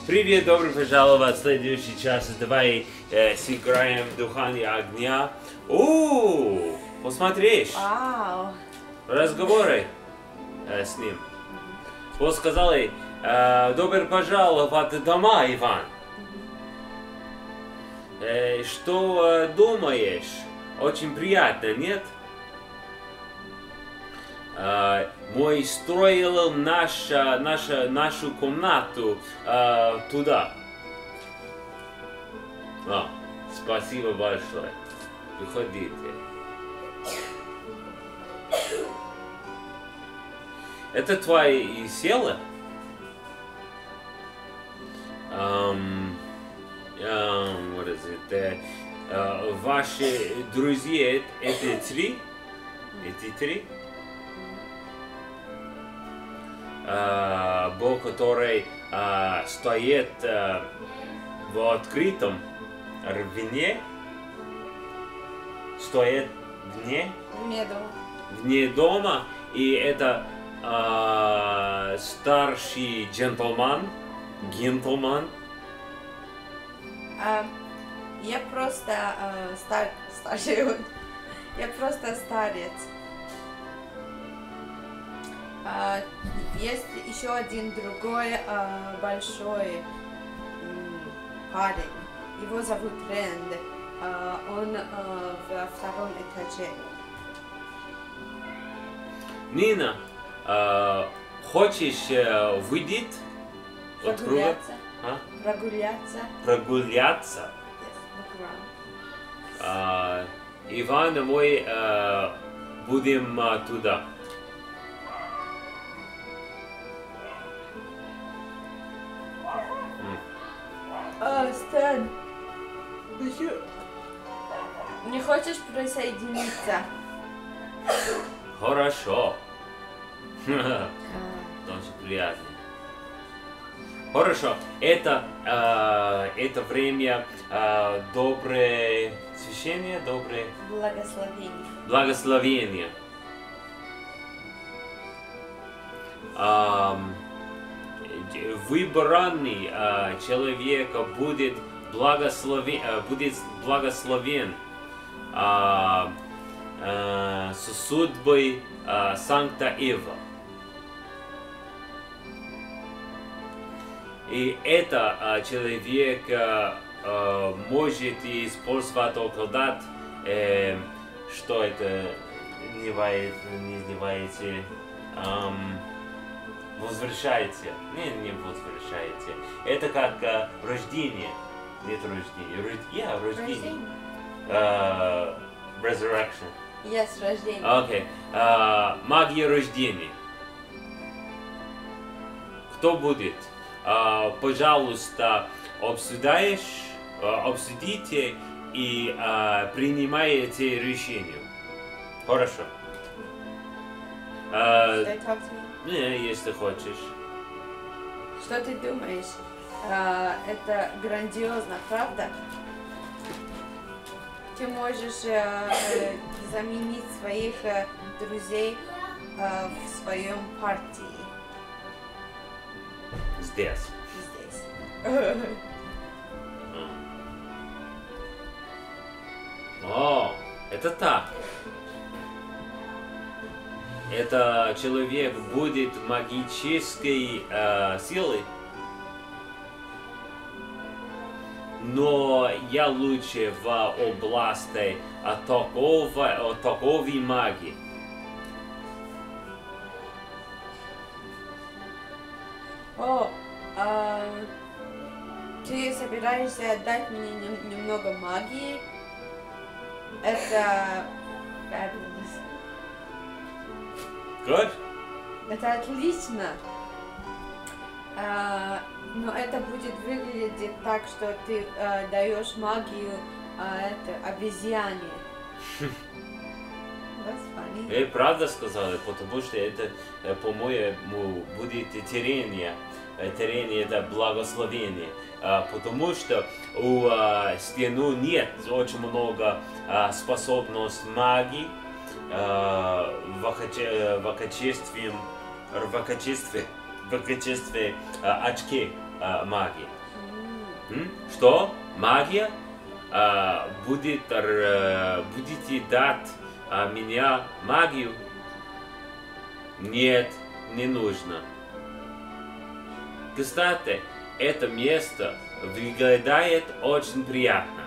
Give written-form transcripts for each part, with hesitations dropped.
Привет, добро пожаловать в следующий час. Давай сыграем в Дыхание огня. Посмотришь? Вау. Разговоры с ним. Он сказал ей, добро пожаловать дома, Иван. Что думаешь? Очень приятно, нет? Мой строил нашу комнату туда. Спасибо большое. Выходите. Это твои села? What is it? Ваши друзья, это три? Эти три? Бог, который стоит в открытом рвне, стоит вне дома, и это старший джентльмен. Я просто старший. Я просто старец. Есть еще один другой большой парень. Его зовут Рэнд. Он во втором этаже. Нина, хочешь выйти? Прогуляться. Прогуляться? Yes, Иван и мой будем туда. Стэн, не хочешь присоединиться? Хорошо. Очень приятно. Хорошо. Это время доброе священие, доброе благословение. Выбранный человек будет благословен с судьбой Санкта Ева. И это человек может использовать околдат, что это называется, возвращайте. Не возвращайте. Это как рождение. Нет рождения. Рождение. Resurrection. Yes, рождение. Окей. Магия рождения. Кто будет? Пожалуйста, обсудите и принимайте решение. Хорошо. Если хочешь. Что ты думаешь? Это грандиозно, правда? Ты можешь заменить своих друзей в своем партии. Здесь. Это так. Это человек будет магической силой. Но я лучше в области токовой магии. Ты собираешься отдать мне немного магии? Это fabulous. Good? Это отлично. Но это будет выглядеть так, что ты даешь магию обезьяне. Правда сказали, потому что это, по-моему, будет терение. Терение это благословение. Потому что у стены нет очень много способностей магии в качестве очки. магии. Что? Магия? Будете дать меня магию? Нет, не нужно. Кстати, это место выглядит очень приятно.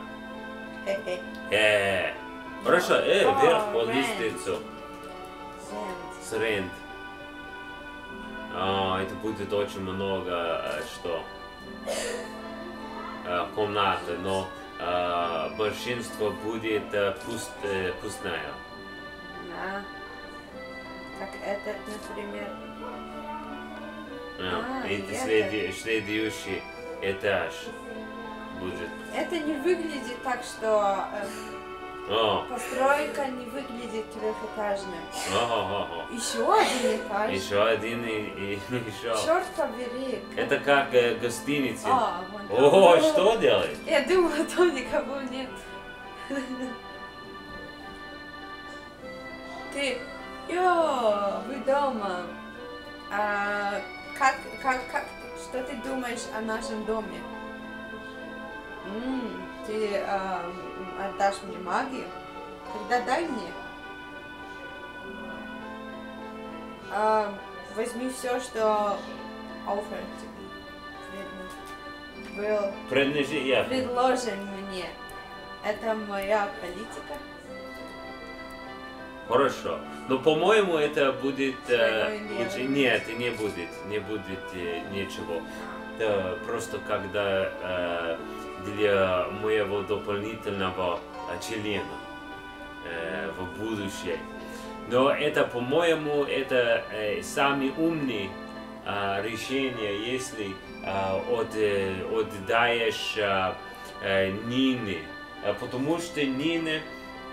Хорошо, вверх по лестнице. Срент. Это будет очень много комнаты, но большинство будет пустая. Да. Как этот, например. Это следующий этаж будет. Это не выглядит так, что постройка не выглядит трехэтажной. Еще один этаж. Еще один и еще. Черт побери. Это как гостиница. Вон там. Что делать? Я думала, там никого нет. Вы дома. Что ты думаешь о нашем доме? Ты отдашь мне магию? Тогда дай мне. Возьми все, что был предложен мне. Это моя политика. Хорошо. Но по-моему это будет лучше. Нет, не будет ничего. Это просто когда для моего дополнительного члена в будущее. Но это, по-моему, это самые умные решения, если отдаешь Нине, потому что Нина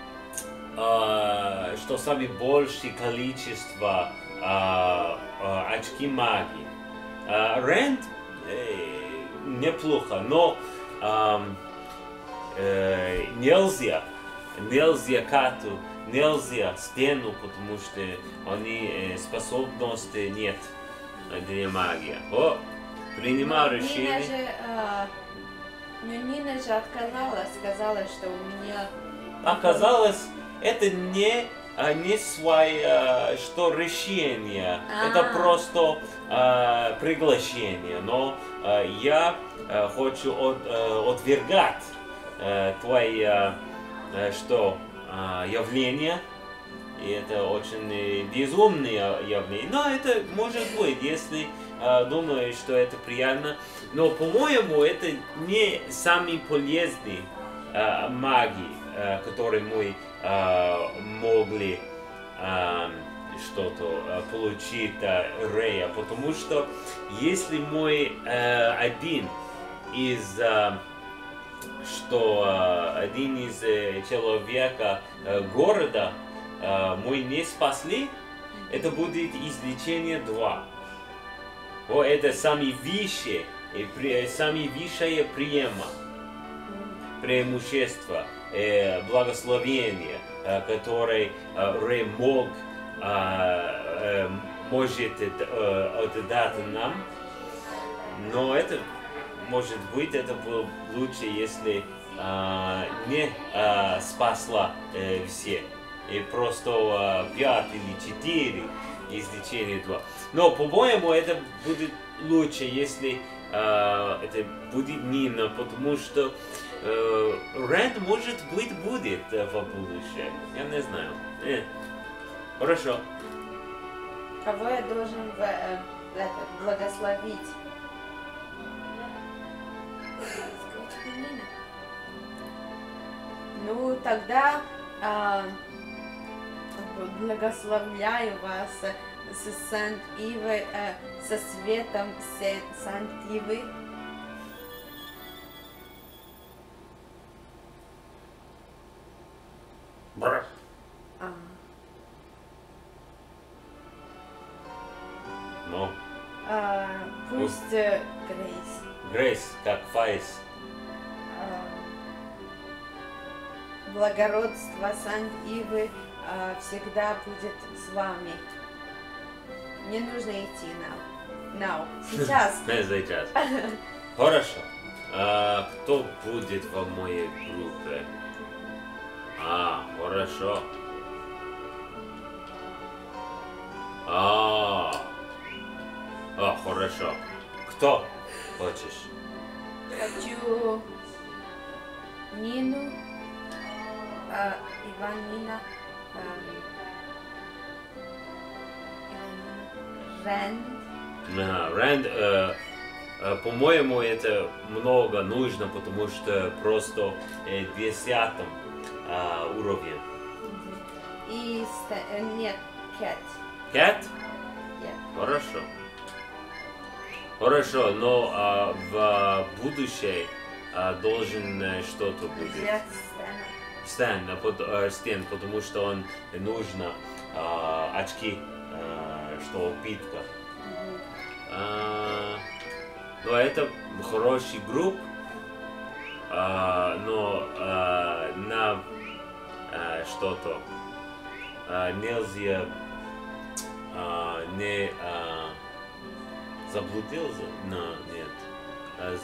что самое большее количество очки магии. Рент неплохо, но нельзя карту, нельзя стену, потому что они способности нет для магии. Принимал решение. Нина же отказалась, сказала, что у меня... Оказалось, это не свое решение, это просто приглашение. Но я хочу отвергать твои явления. И это очень безумное явление. Но это может быть, если думаешь, что это приятно. Но, по-моему, это не самый полезный магии, который мы могли что-то получить Рея, потому что если мы один из человека города мы не спасли, это будет излечение 2. Это самое высшее преимущество, благословение, которое Рей может отдать нам. Но это, может быть, это было лучше, если не спасла все. И просто 5 или 4 излечения 2. Но, по-моему, это будет лучше, если это будет Нина, потому что Рэнд, может быть, будет в будущем. Я не знаю. Хорошо. Кого я должен благословить? Ну, тогда благословляю вас со Сант-Ивой, со светом Сант-Ивы. Ну. Пусть Грейс. Грейс, как Файс. Благородство Сант-Ивы всегда будет с вами. Не нужно идти нам. Now. Сейчас. Сейчас. Хорошо. Кто будет в моей группе? Хорошо. Хорошо. Кто хочешь? Хочу Нину, Иванина, Рэнд, по-моему, это много нужно, потому что просто 10 уровне. И нет, Кэт. Кэт? Yeah. Хорошо. Хорошо, но в будущем должен что-то будет. Взять Стэн, потому что он нужно очки, что питка. Но это хороший групп, но на что-то нельзя не заблудился, но нет.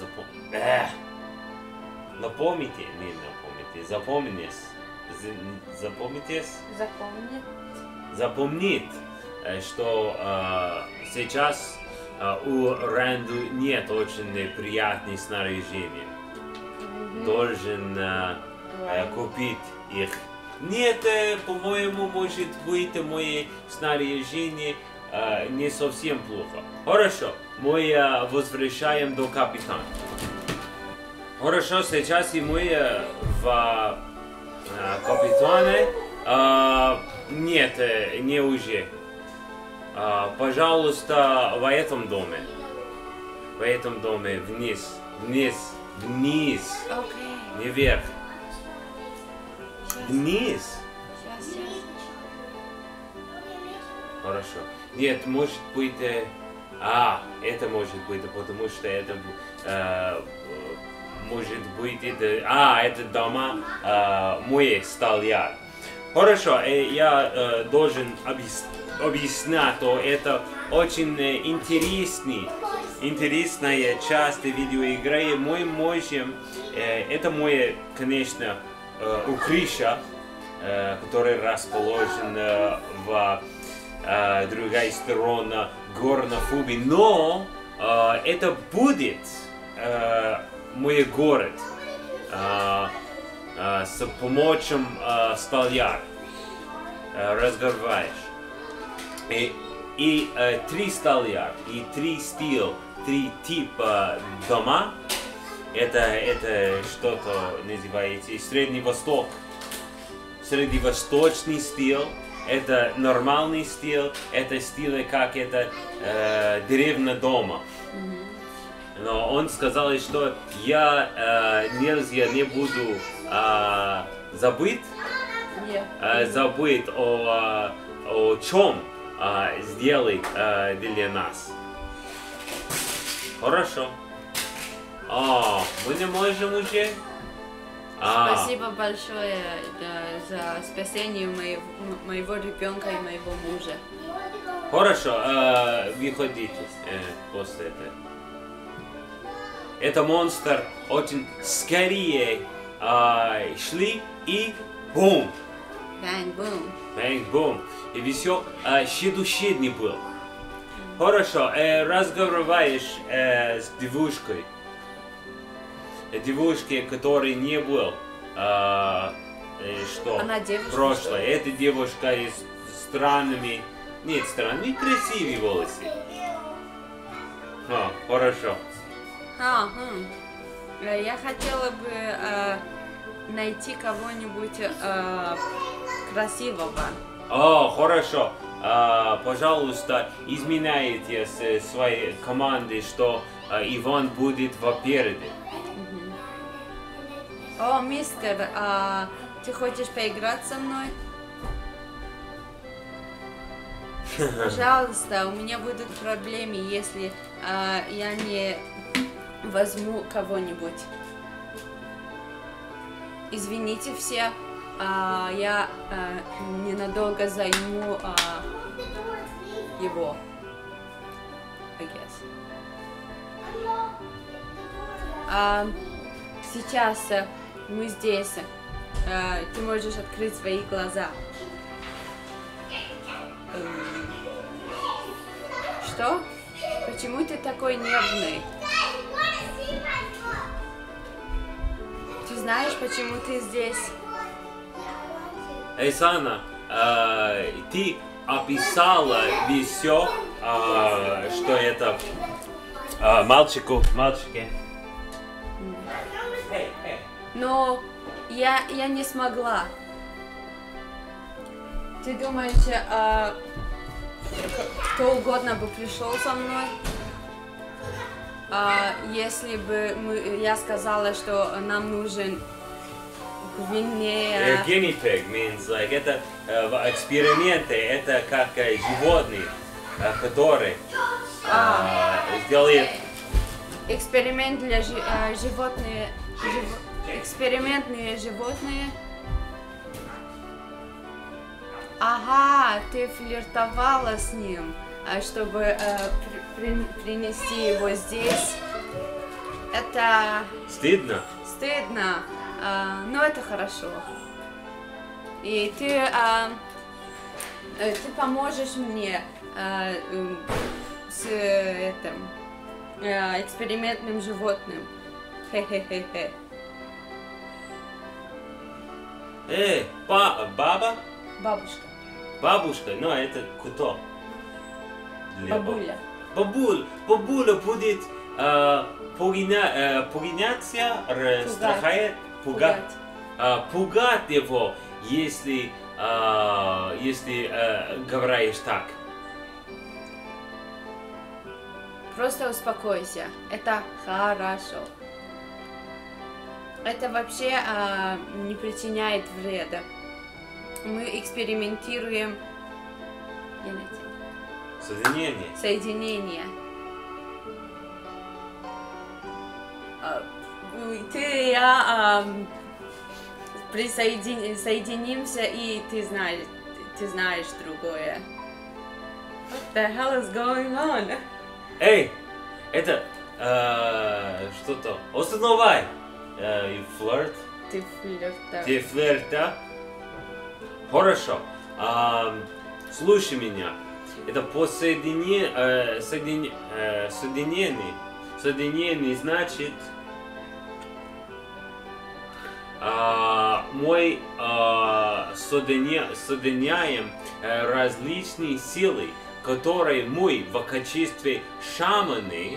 Напомните, не напомните, запомнитесь. Запомнит, что сейчас у Рэнду нет очень приятных снаряжений. Должен купить их. Нет, по-моему, может быть, мое снаряжение не совсем плохо. Хорошо, мы возвращаем до капитана. Хорошо, сейчас и мы в капитане. Нет, не уже. Пожалуйста, в этом доме. Вниз. Okay. Не вверх. Сейчас. Вниз. Сейчас. Хорошо. Нет, может быть... это может быть, потому что это... может быть, это дома мой столярь. Хорошо, я должен объяснять, что это очень интересная часть видеоигры. Мы можем... это мой, конечно, укрытие, который расположен в другой стороне города Фуби, но это будет мой город с помощью столяр. Разговариваешь. И 3 столяр, и 3 стиля, 3 типа дома. Это что-то называется Средний Восток. Средневосточный стиль. Это нормальный стиль. Это стиль, как это деревня дома. Но он сказал, что я не буду забыть о чем сделать для нас. Хорошо. Мы не можем уже? Спасибо большое за спасение моего ребенка и моего мужа. Хорошо, выходите после этого. Это монстр очень скорее шли и бум! Бэнг-бум. Бэнг-бум. И все щедущедный был. Хорошо, разговариваешь с девушкой. Девушке, которой не был, что Она девушка, прошлое. Эта девушка с странными, красивые волосы. Хорошо. Я хотела бы найти кого-нибудь красивого. Хорошо. Пожалуйста, изменяйте своей команды, что Иван будет впереди. Мистер, ты хочешь поиграть со мной? Пожалуйста, у меня будут проблемы, если я не возьму кого-нибудь. Извините все, я ненадолго займу его. I guess. Сейчас мы здесь. Ты можешь открыть свои глаза. Что? Почему ты такой нервный? Ты знаешь, почему ты здесь? Эй, Сана, ты описала все, что это мальчики. Но я не смогла. Ты думаешь, кто угодно бы пришел со мной? Если бы я сказала, что нам нужен гвинея... Guinea pig means like это эксперименты, это как животные, которые сделали... Эксперимент для животных. Экспериментные животные. Ага, ты флиртовала с ним, чтобы принести его здесь. Это... Стыдно? Стыдно, но это хорошо. И ты поможешь мне с этим экспериментным животным. Хе-хе-хе-хе. Эй, баба? Бабушка. Бабушка, ну это кто? Бабуля. Бабуля будет пугаться, пугать его, если говоришь так. Просто успокойся, это хорошо. Это вообще не причиняет вреда. Мы экспериментируем соединение. Ты и я соединимся, и ты знаешь другое. What the hell is going on? Эй, это что-то. Остановай! Флирт. Ты флирта? Хорошо. Слушай меня. Это по соединение значит мы соединяем различные силы, которые мы в качестве шаманы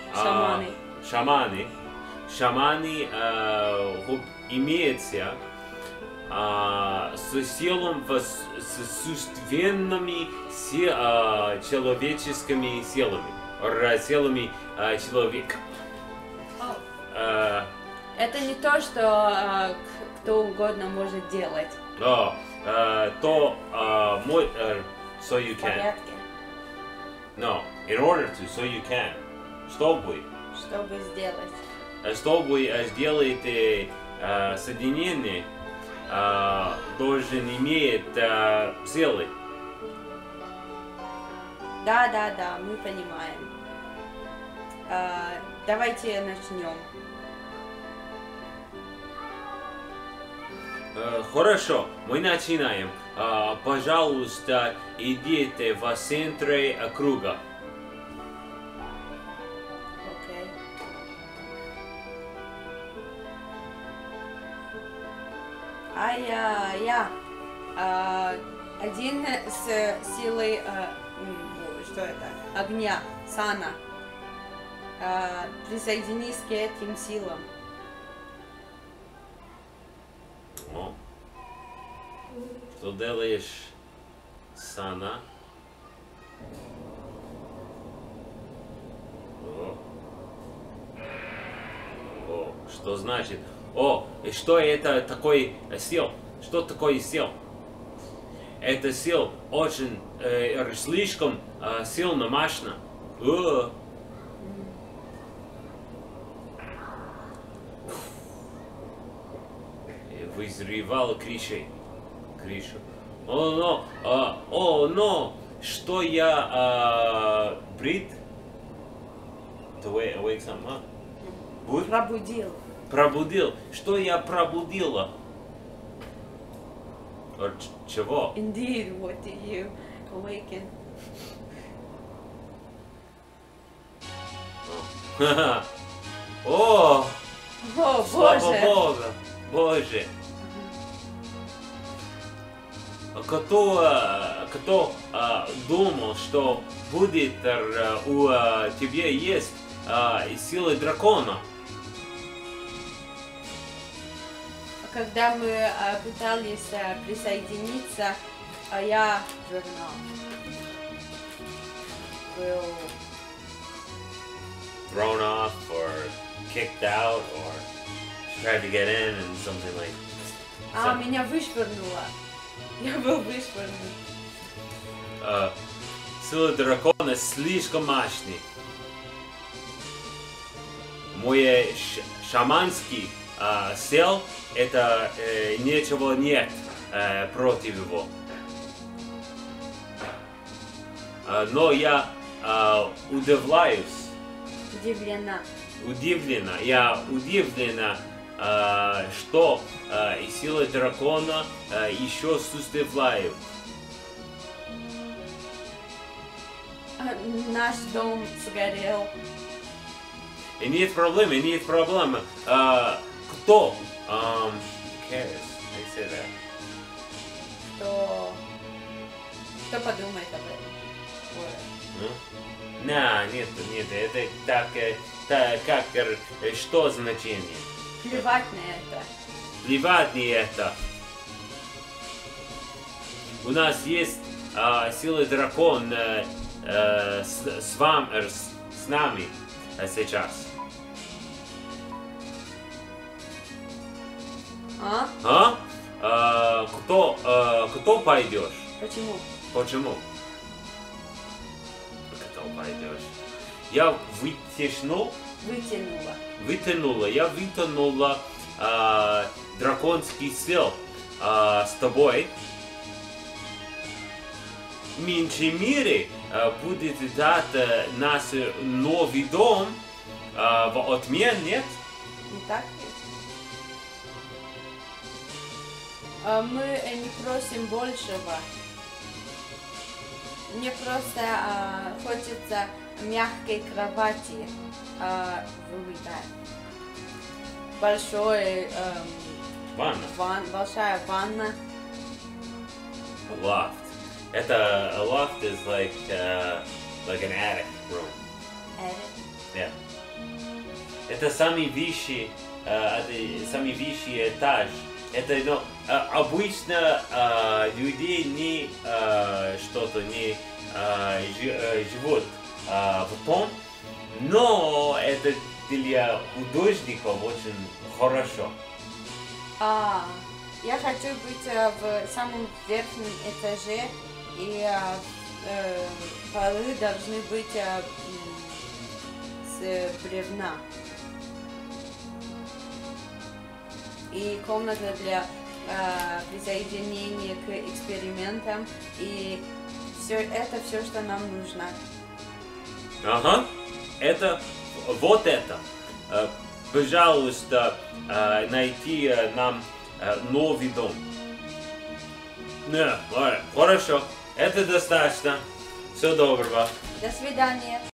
имеется с силом, с существенными человеческими силами, силами человека. Это не то, что кто угодно может делать. So you can. No, in order to, so you can. Чтобы сделать. Чтобы сделать соединение, должен иметь силы. Да, мы понимаем. Давайте начнем. Хорошо, мы начинаем. Пожалуйста, идите в центре круга. Окей. Один с силой, что это? Огня, Сана. Присоединись к этим силам. О. Что делаешь, Сана? О, что значит? И что это такой сил? Что такое сил? Это сил очень слишком сильно мощно. Вызревал крышу. Но что я брит? To wake something up. What? Пробудил. Пробудил. Что я пробудила? Чего? Indeed, what did you awaken? О, О, слава Боже! Богу, Боже. Кто думал, что будет у тебя есть силы дракона? Когда мы пытались присоединиться, я журнал был Thrown off or kicked out or tried to get in and something like меня вышвырнуло. Я был вышвырнут. Сила дракона слишком мощный. Мой шаманский сел, это ничего нет против его. Но я удивляюсь. Удивлена. Я удивлена, что силы дракона еще существуют. Наш дом сгорел. И нет проблемы. Кто? Cares? I say that. Кто подумает об этом? Нет, это так, как, что значение? Плевать на это. Плевать на это. У нас есть силы дракон с нами сейчас. Кто пойдешь? Почему? Кто пойдешь? Я вытянула драконский сил с тобой. В меньшем мире будет дать нас новый дом в отмен, нет? Не так ведь? Мы не просим большего. Мне просто хочется мягкой кровати. Большой большая ванна. Loft. Это loft is like an attic room. Yeah. Это самый высший этаж. Это обычно людей не живут в том, но это для художников очень хорошо. Я хочу быть в самом верхнем этаже, и полы должны быть с бревна. И комната для присоединения к экспериментам, и все, что нам нужно. Ага, вот это. Пожалуйста, найти нам новый дом. Хорошо, это достаточно. Всего доброго. До свидания.